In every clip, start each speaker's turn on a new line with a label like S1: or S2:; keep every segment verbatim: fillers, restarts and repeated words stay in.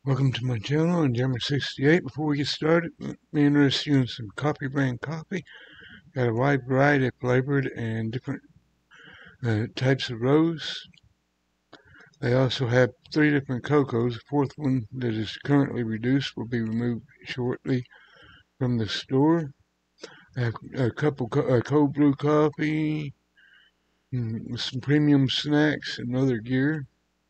S1: Welcome to my channel, I'm Jammer sixty-eight. Before we get started, let me interest you in some coffee brand coffee. Got a wide variety of flavored and different uh, types of rows. They also have three different cocos. The fourth one that is currently reduced will be removed shortly from the store. I have a couple co uh, cold brew coffee, with some premium snacks and other gear.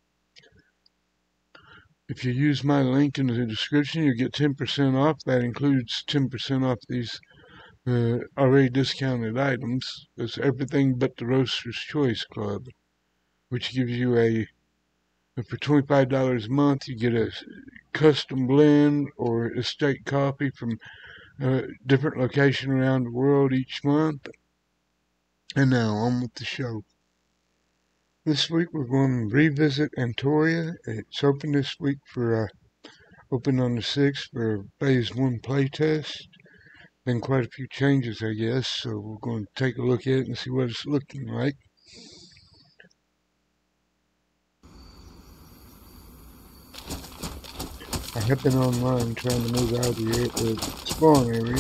S1: If you use my link in the description, you get ten percent off. That includes ten percent off these uh, already discounted items. It's everything but the Roaster's Choice Club, which gives you a, for twenty-five dollars a month, you get a custom blend or estate coffee from a different location around the world each month. And now, on with the show. This week we're going to revisit Antoria. It's open this week for, uh, open on the sixth for phase one playtest. Been quite a few changes, I guess, so we're going to take a look at it and see what it's looking like. I have been online trying to move out of the, the spawn area.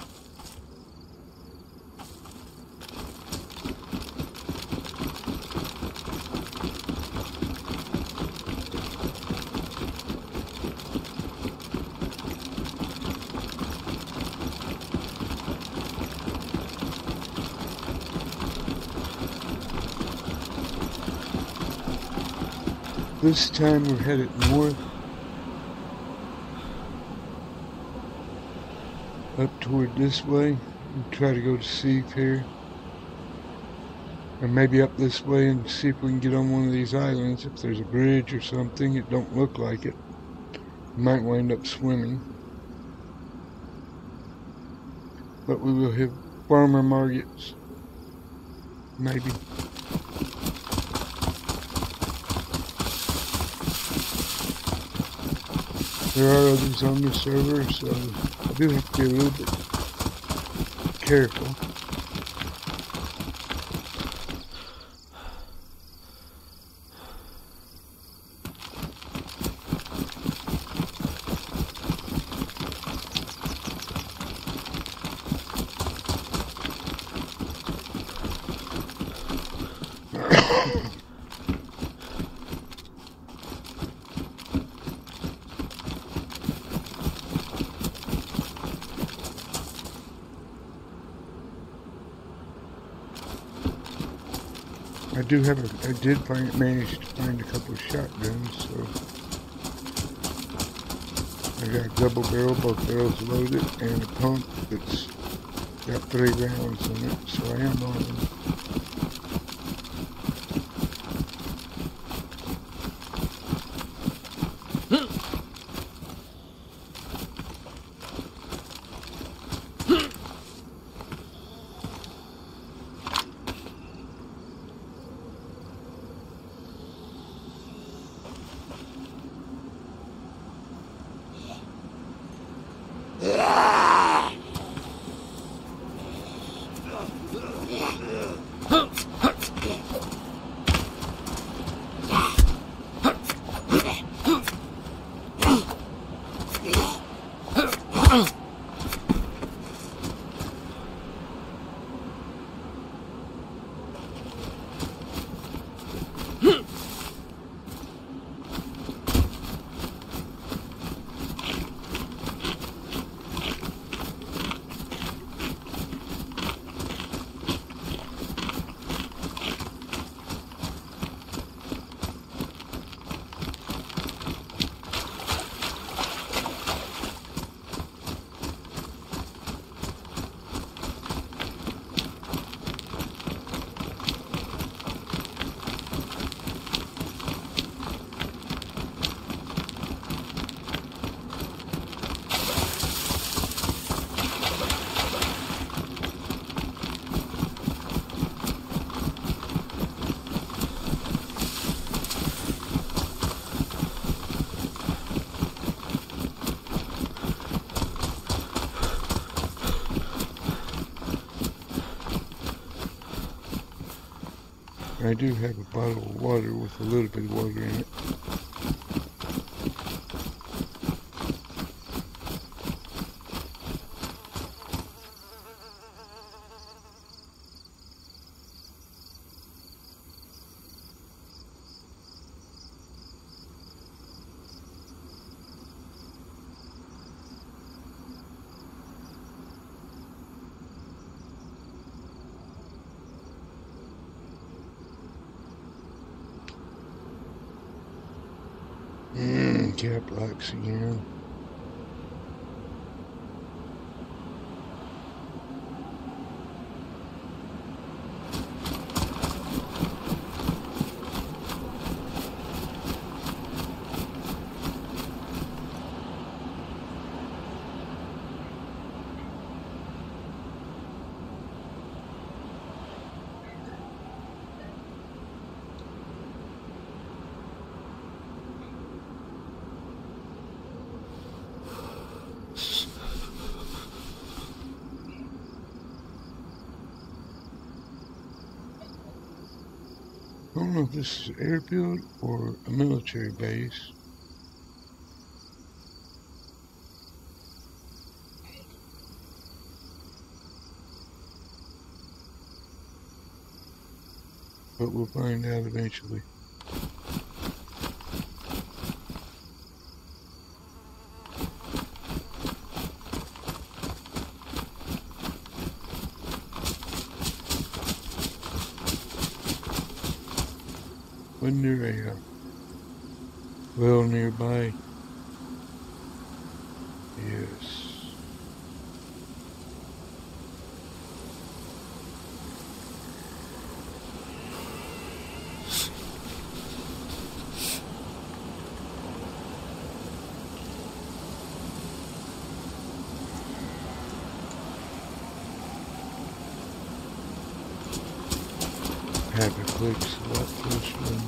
S1: This time we're headed north, up toward this way. We'll try to go to Seif here, or maybe up this way and see if we can get on one of these islands. If there's a bridge or something, it don't look like it. We might wind up swimming, but we will have farmer markets, maybe. There are others on the server, so I do have to be a little bit careful. I do have a, I did find, manage to find a couple of shotguns, so I got a double barrel, both barrels loaded, and a pump that's got three rounds in it, so I am armed. I do have a bottle of water with a little bit of water in it. Cap locks again. I don't know if this is an airfield or a military base. But we'll find out eventually. Wasn't there a uh, well nearby? Yes. Happy clicks a lot closer than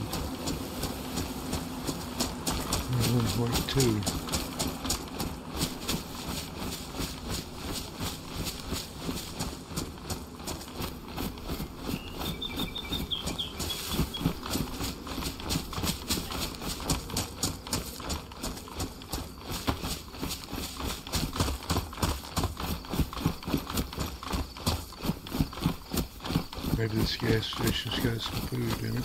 S1: one point two. Maybe this gas station's got some food in it.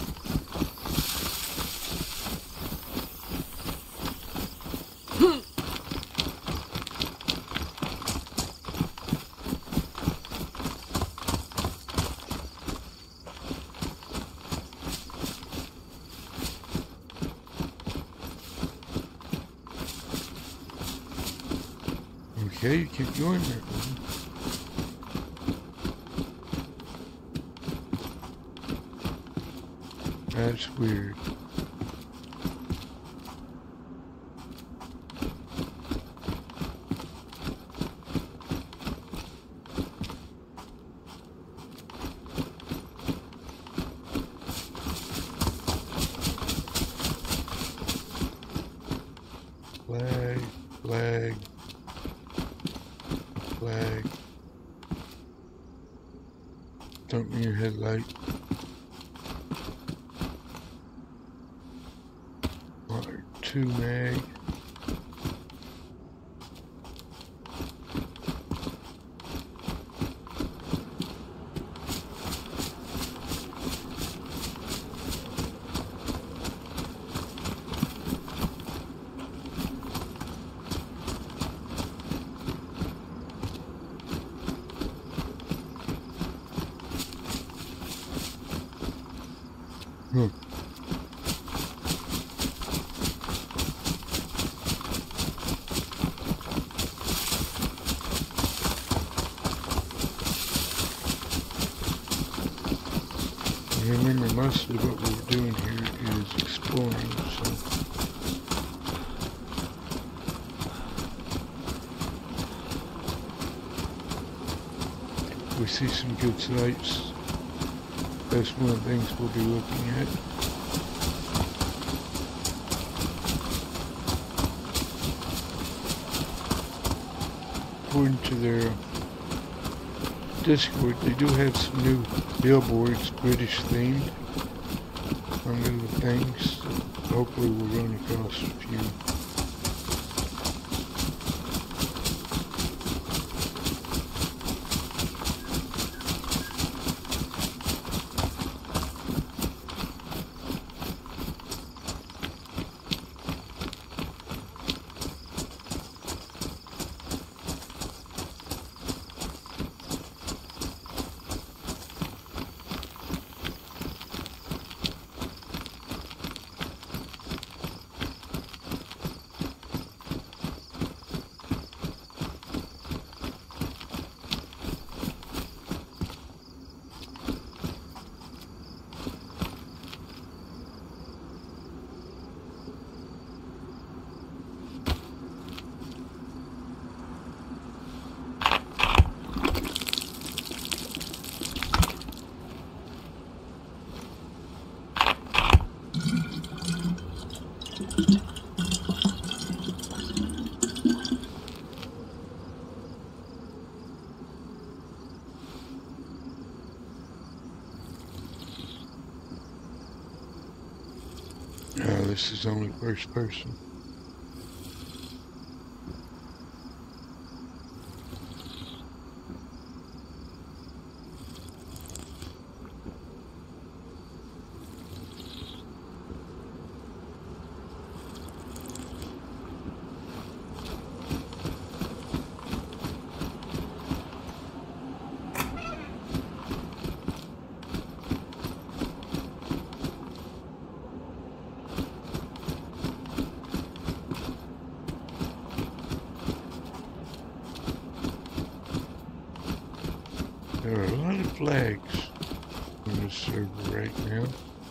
S1: Okay, you keep going there. That's weird. Flag, flag, flag. Dump me your headlight. Two mag. Hmm. Remember, most of what we're doing here is exploring, so if we see some good sights, that's one of the things we'll be looking at. According to their Discord, they do have some new billboards, British themed, on little things. Hopefully we'll run across a few. this is only first person. There are a lot of flags on this server right now.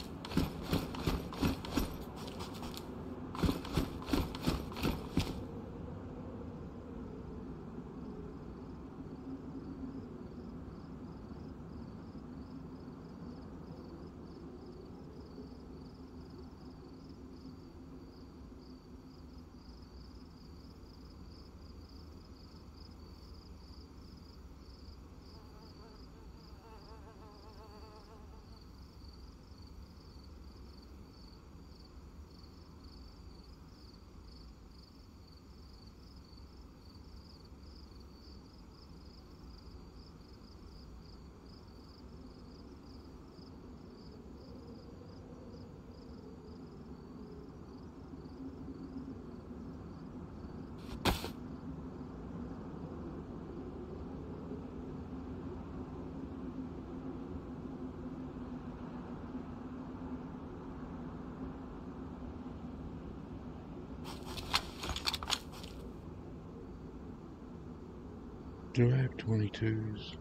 S1: Do I have twenty-twos?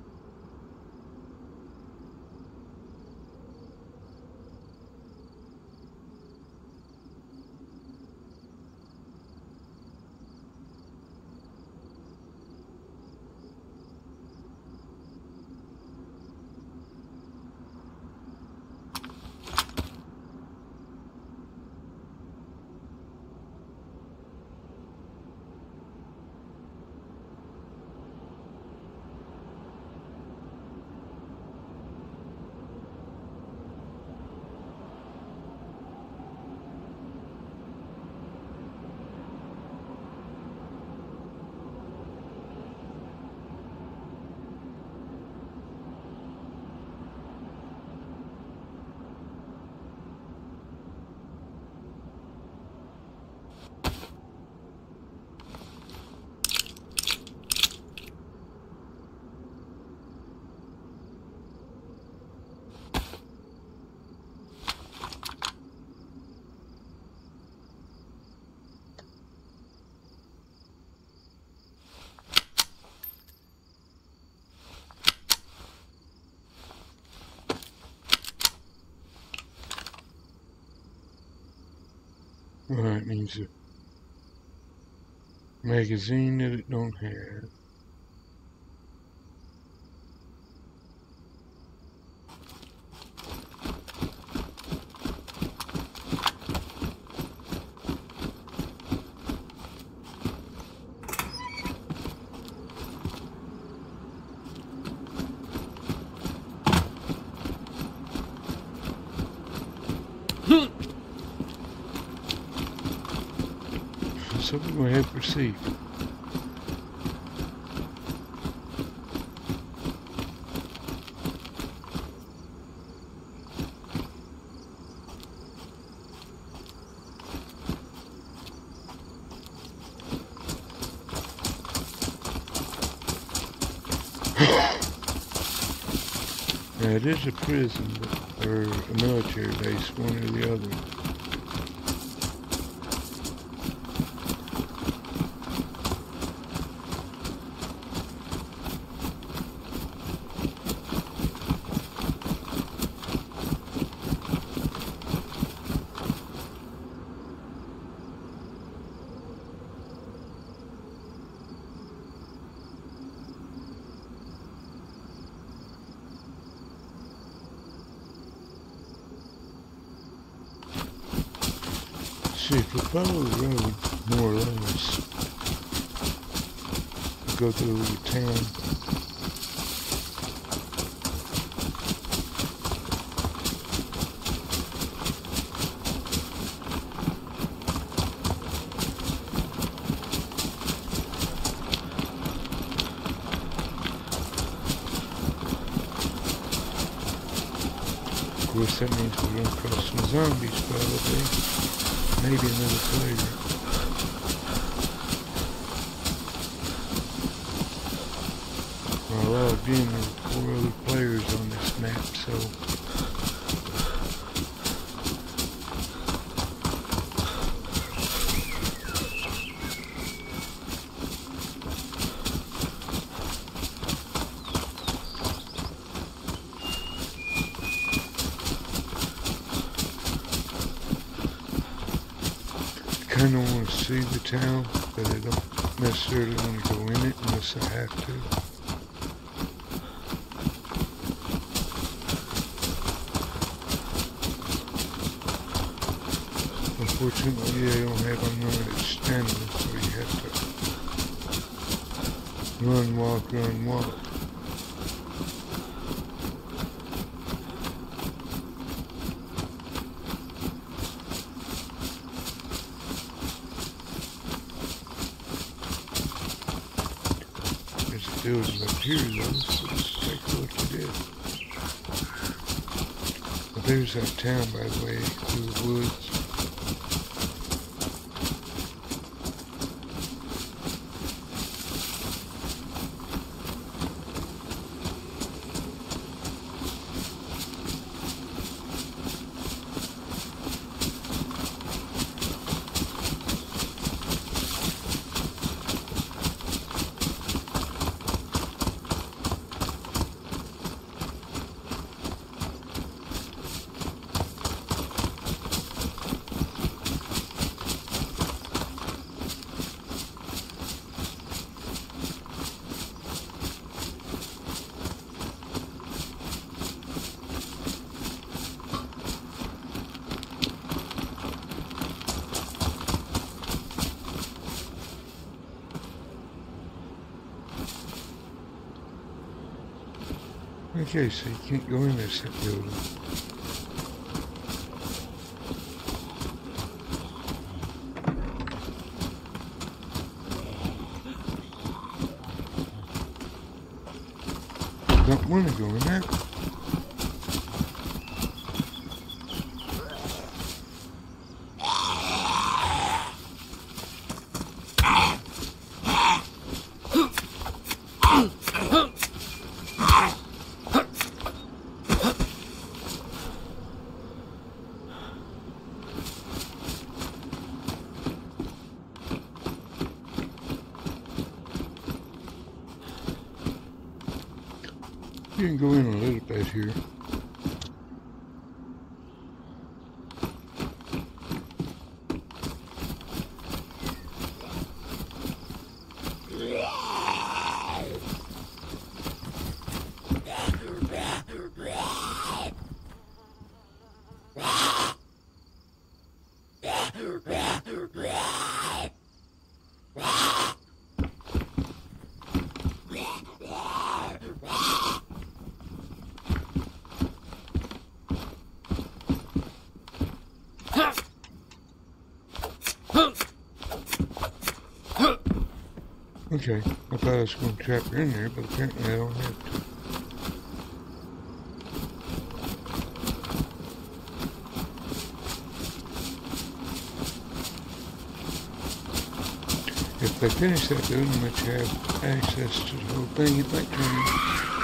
S1: Well, that means a magazine that it don't have. So we're going to have to proceed. Now it is a prison, but, or a military base, one or the other. See, if we follow the road, more or less, we go through a little town. course, that means we're going to cross some zombies, probably. Maybe another player. Well, again, there are four other players on this map, so... I kind of want to see the town, but I don't necessarily want to go in it unless I have to. Unfortunately, they don't have unlimited stamina, so you have to run, walk, run, walk. There's a building up here, though, so let's take a look at it. Well, there's that town, by the way, through the woods. Okay, so you can't go in this building. Don't want to go in that. You can go in a little bit here. Okay, I thought I was going to trap her in there, but apparently I don't have to. If I finish that building, which I have access to the whole thing, it might turn in.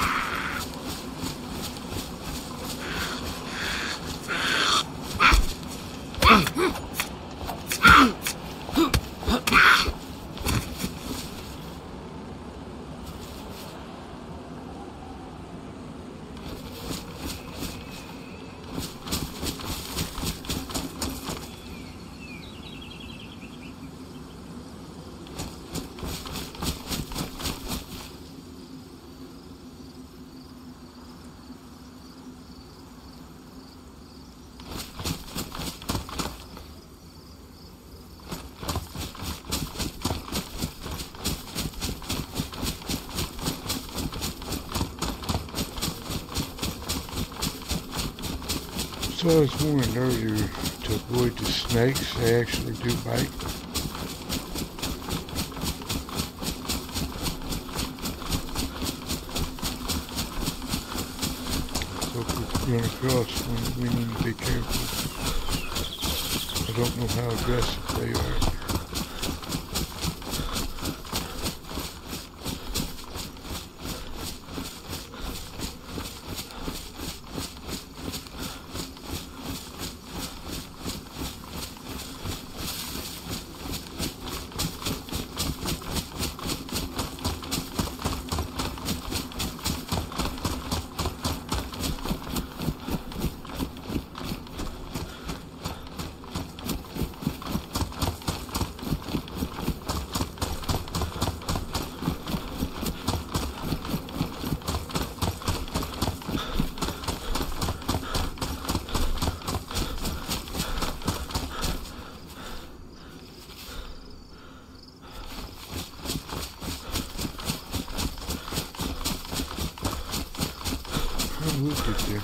S1: So I was warned earlier to avoid the snakes. They actually do bite. So cocos run across when we need to be careful. I don't know how aggressive they are. We'll get there.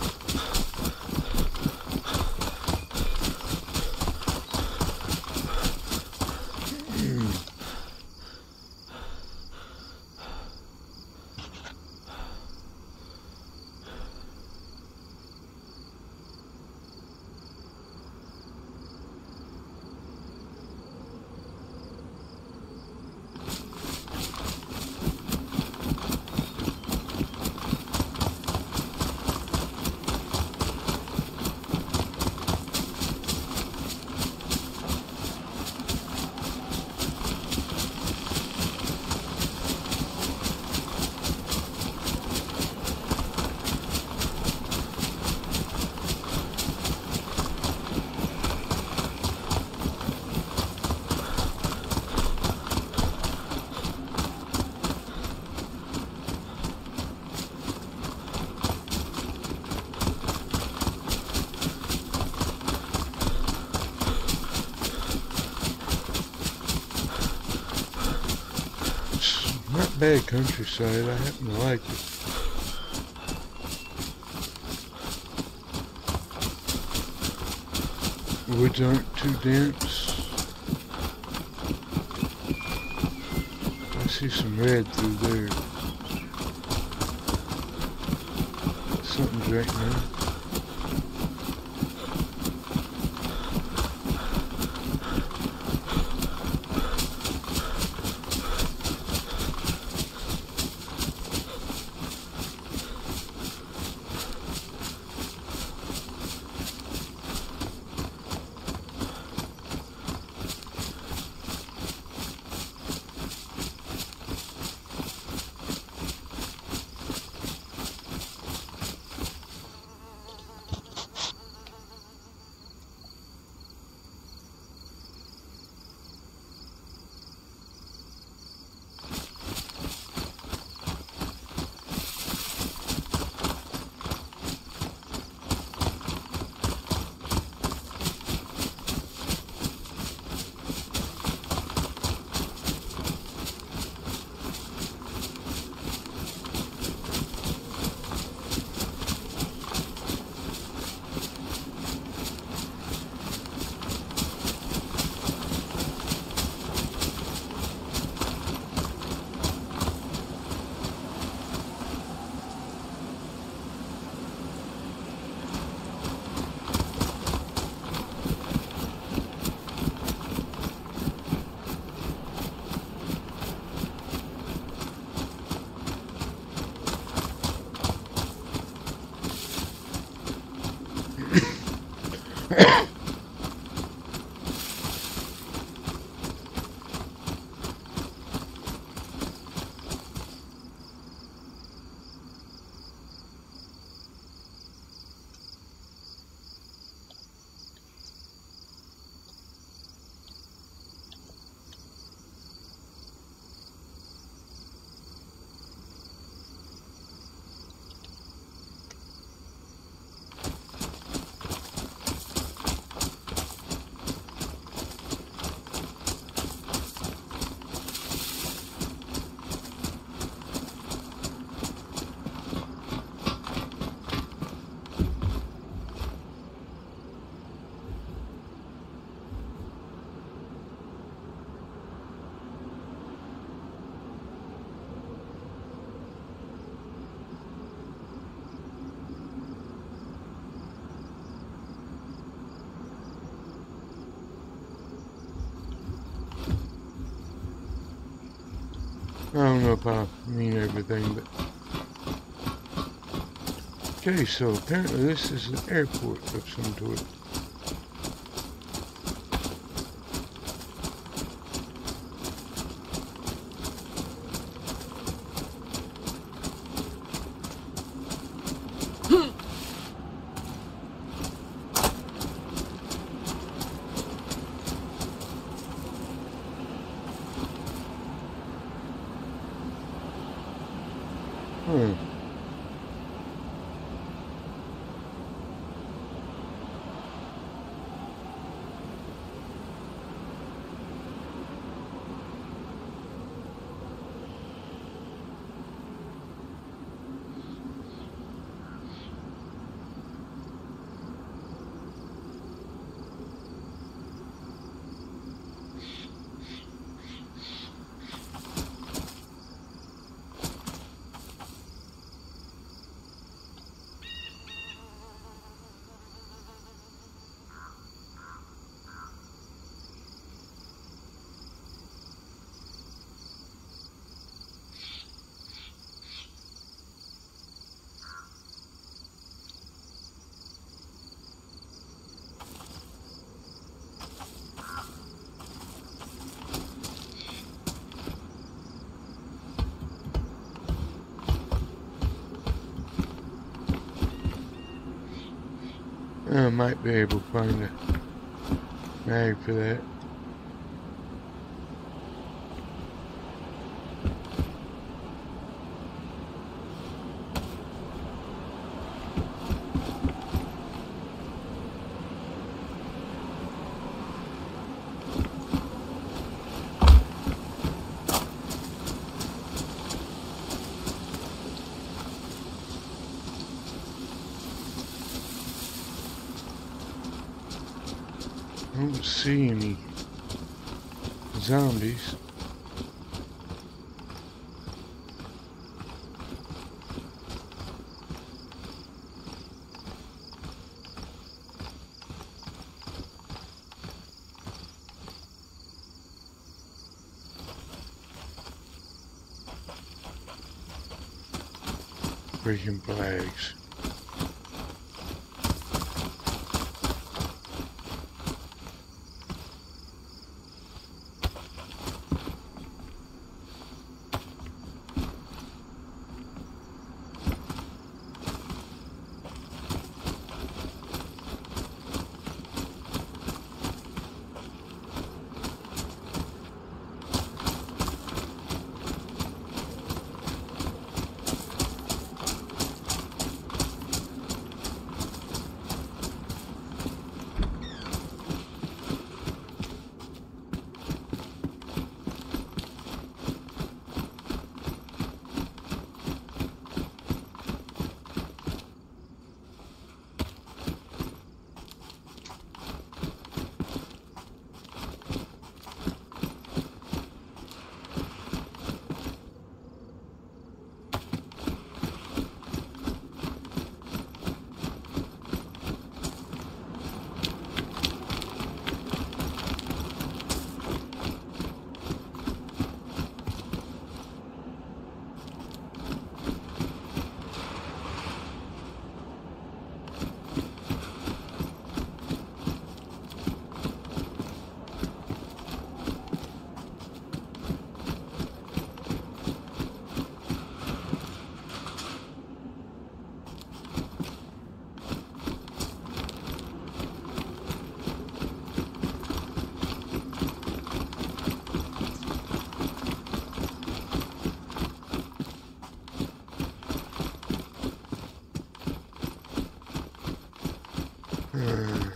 S1: Not bad countryside, I happen to like it. The woods aren't too dense. I see some red through there. Something's right now. I don't know if I mean everything, but... Okay, so apparently this is an airport of some sort. Hmm. I might be able to find a mag for that. I don't see any zombies. Breaking flags. Hmm.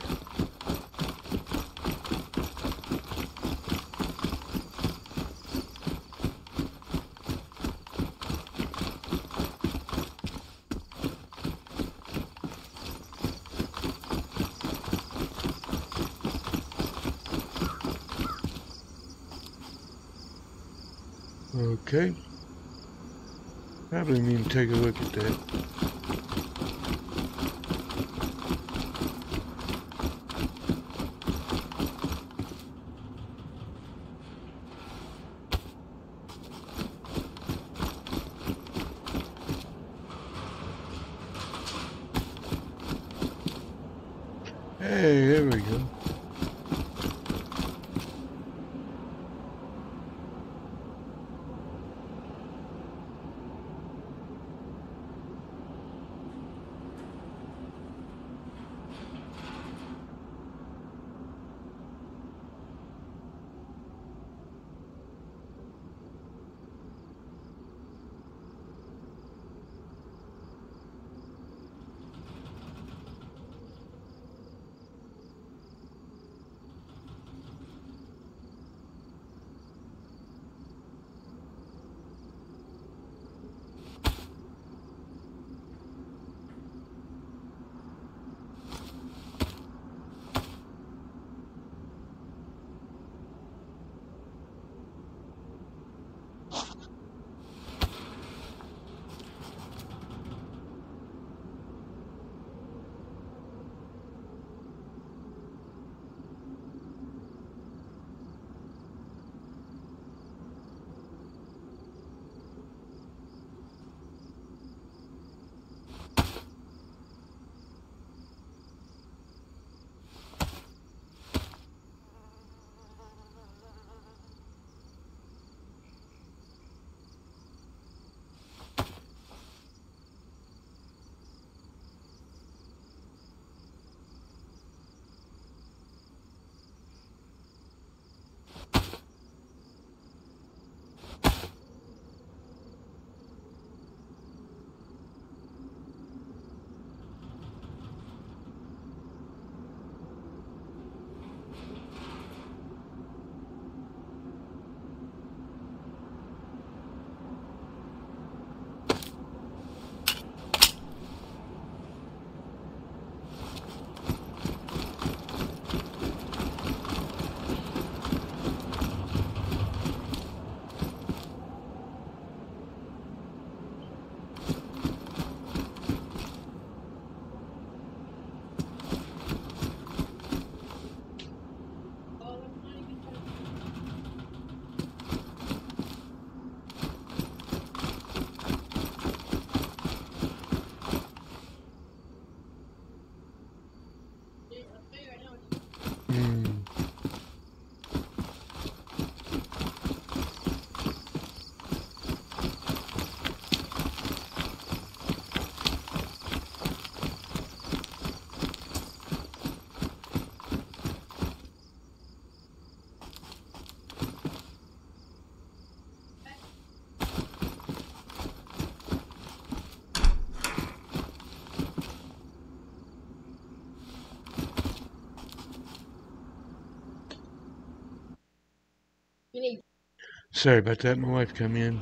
S1: Okay. Probably need to take a look at that. Hey, there we go. Hmm. Sorry about that. My wife come in.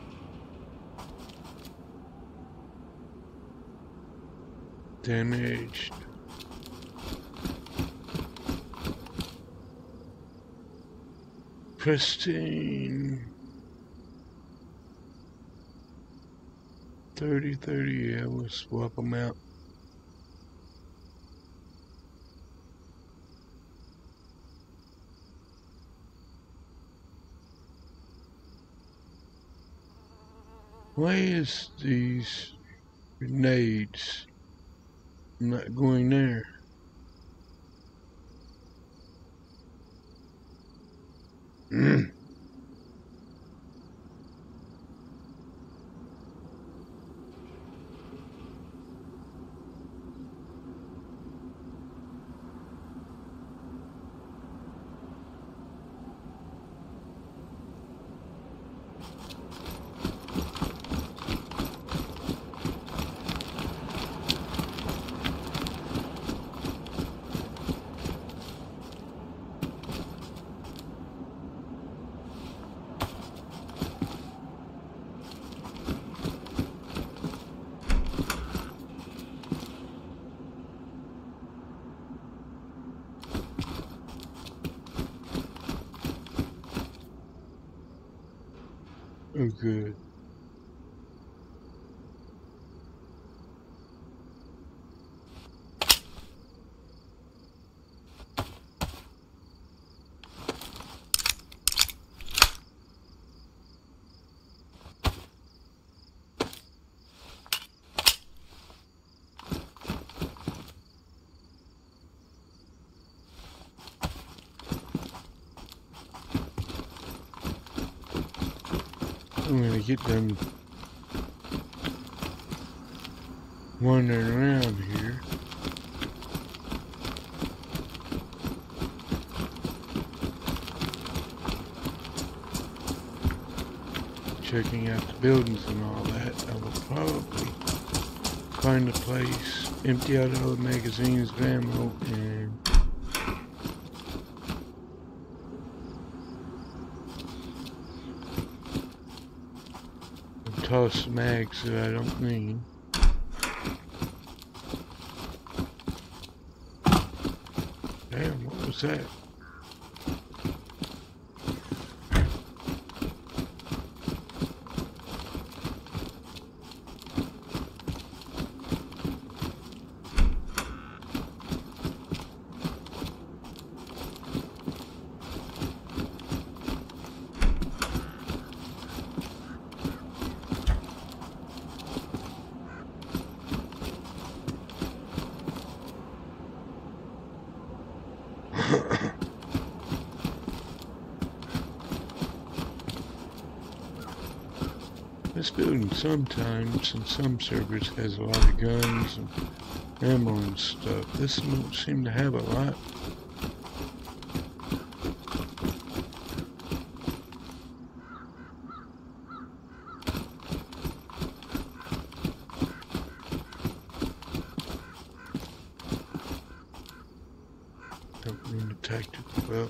S1: Damaged. Pristine. thirty, thirty, yeah, we'll swap them out. Why is these grenades not going there? Mm. Oh, good. I'm gonna get them wandering around here. Checking out the buildings and all that. I will probably find a place, empty out all the magazines of ammo, and toss mags that I don't need. Damn, what was that? This building sometimes in some servers has a lot of guns and ammo and stuff. This don't seem to have a lot. Don't mean to tactical well.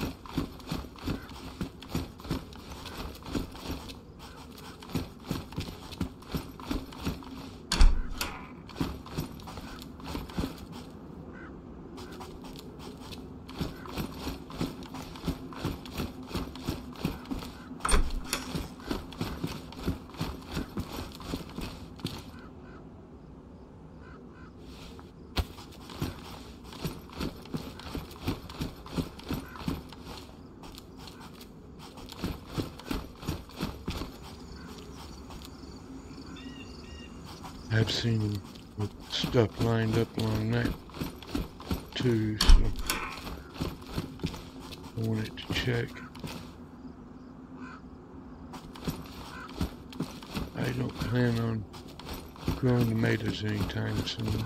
S1: I've seen them with stuff lined up along that too, so I wanted to check. I don't plan on growing tomatoes anytime soon.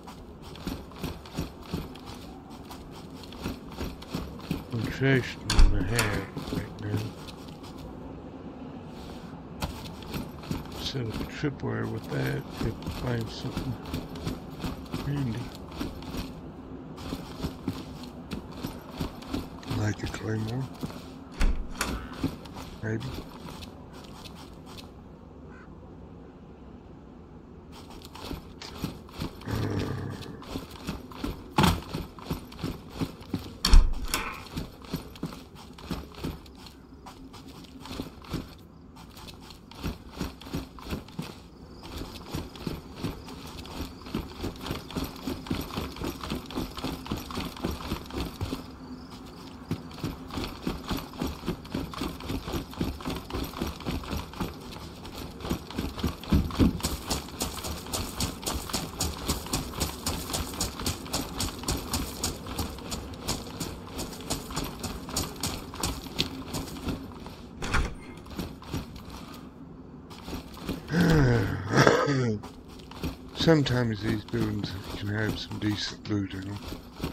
S1: Trash in I have right now. Set up a tripwire with that if I find something handy. Like a claymore. Maybe. Sometimes these buildings can have some decent loot in them.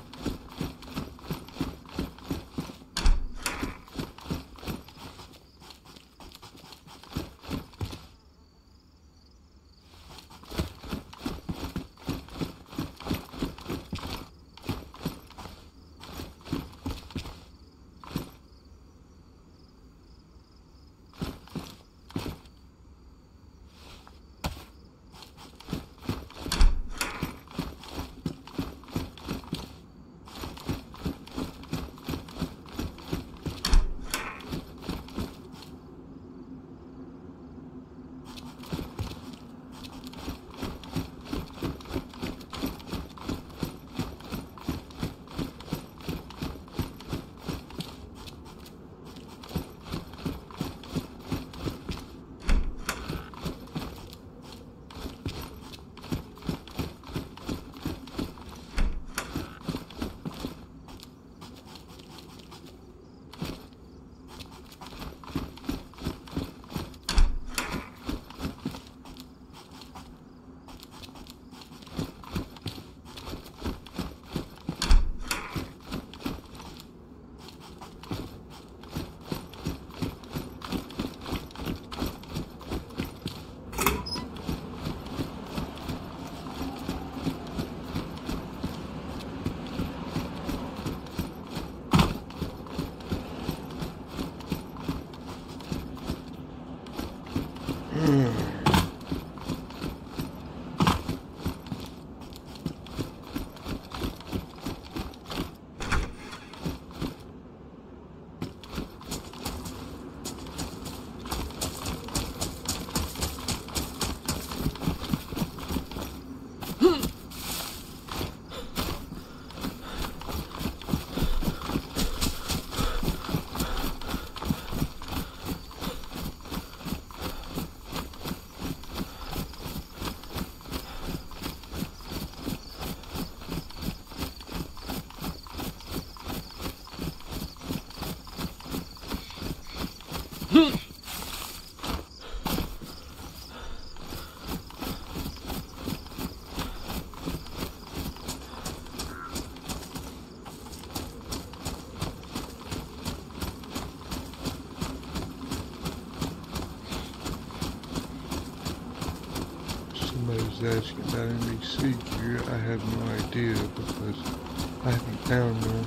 S1: Asking about any seed gear. I have no idea because I haven't found none.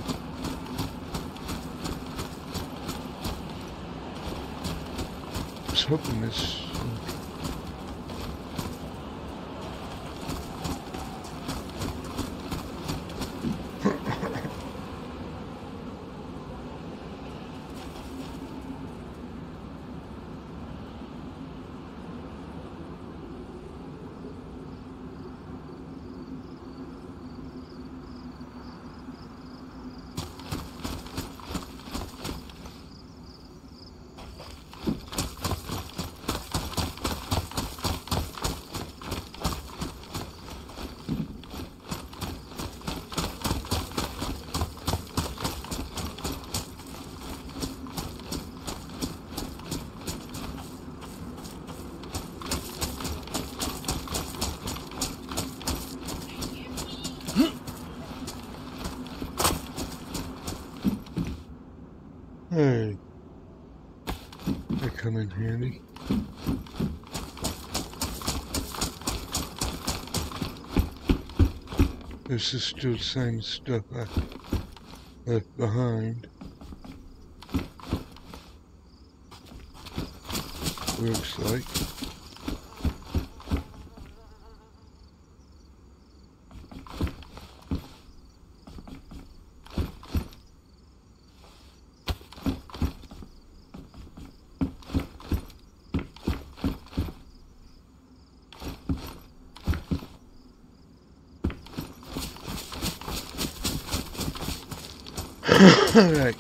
S1: I was hoping this Hey, they come in handy. This is still the same stuff I left behind. Looks like. Alright.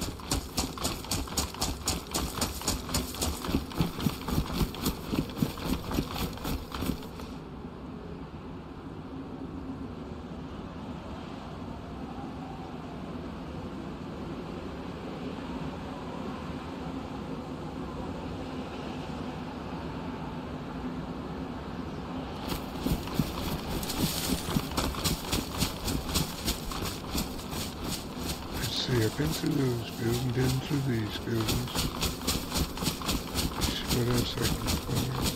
S1: See, I've been through those buildings, been through these buildings. Let's see what else I can find.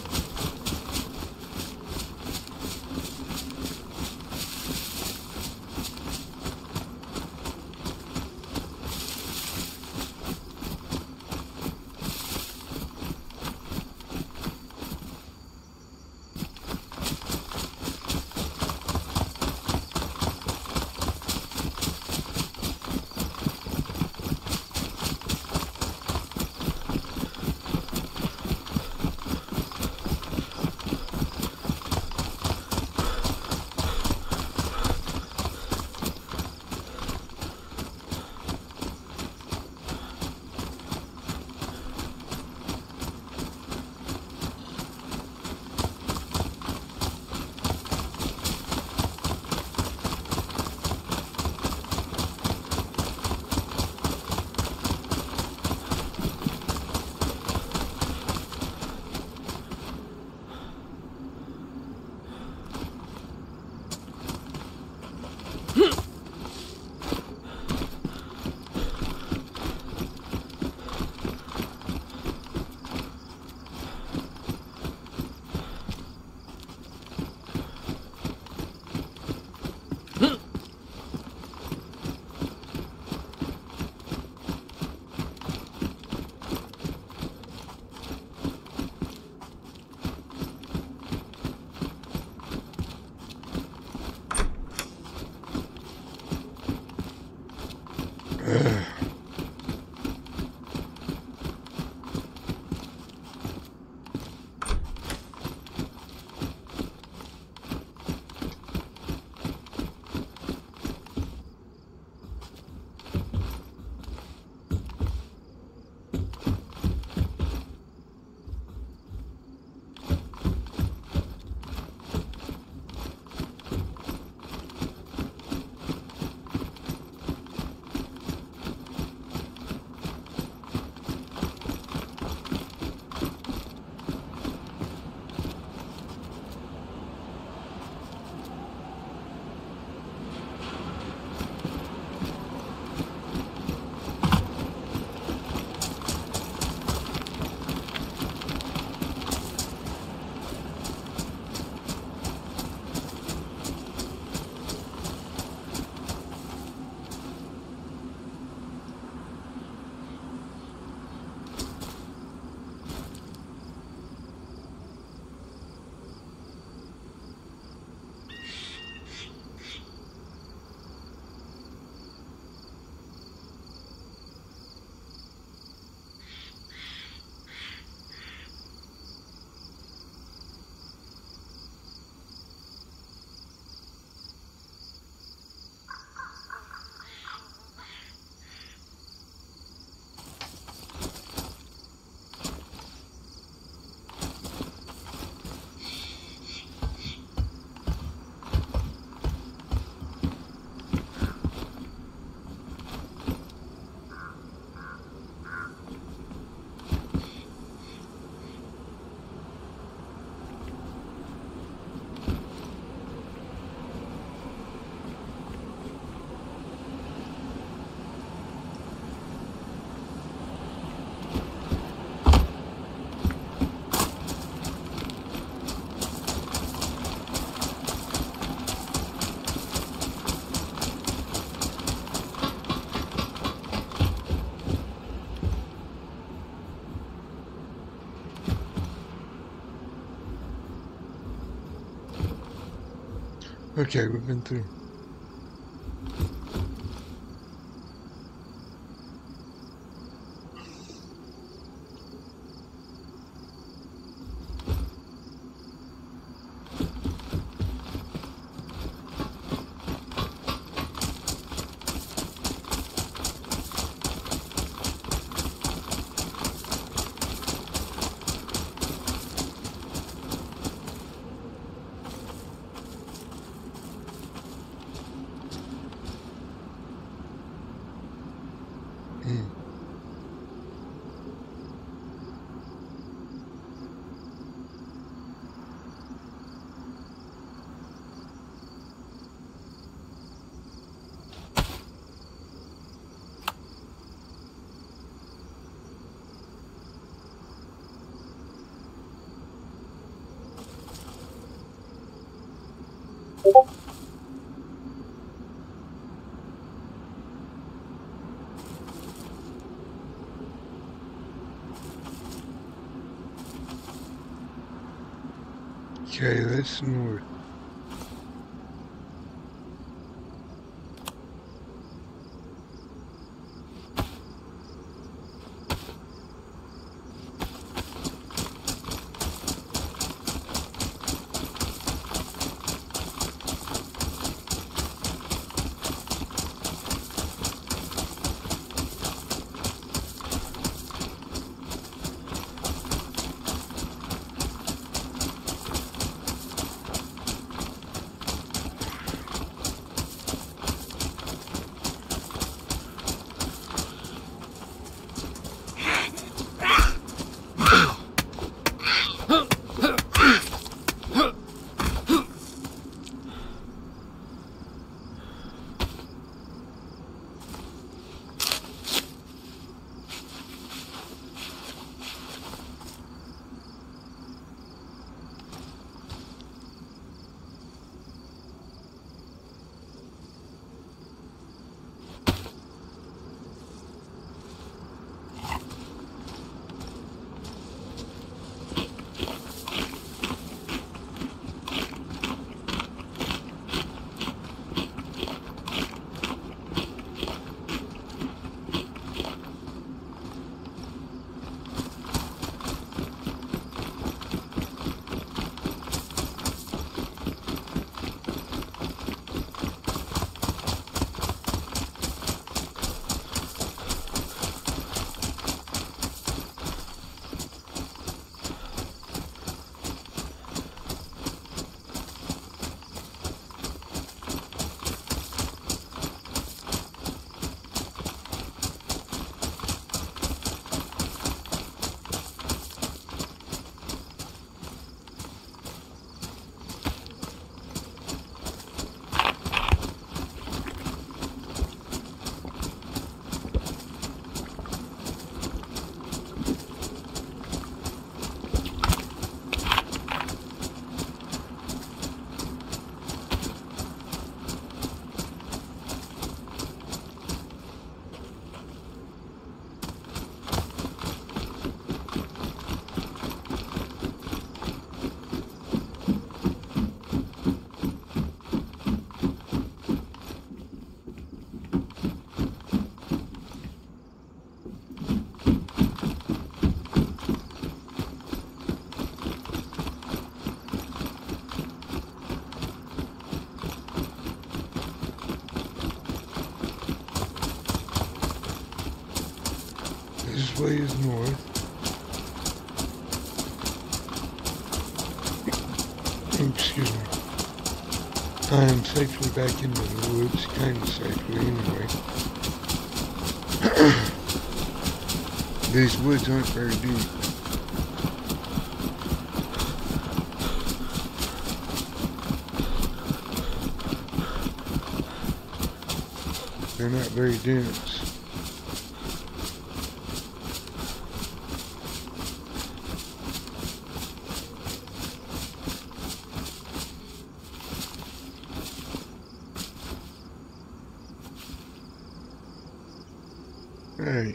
S1: Okay, we've been through. Hmm. Okay, that's north. This way is north. Excuse me. I am safely back into the woods, kind of safely anyway. These woods aren't very deep. They're not very dense. Right.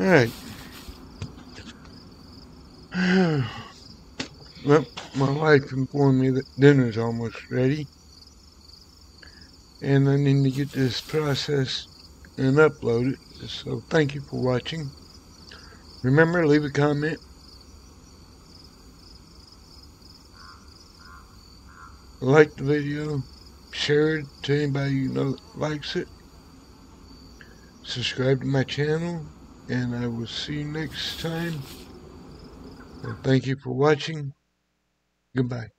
S1: Alright. Well, my wife informed me that dinner's almost ready. And I need to get this processed and uploaded. So thank you for watching. Remember, leave a comment. Like the video. Share it to anybody you know that likes it. Subscribe to my channel. And I will see you next time. And thank you for watching. Goodbye.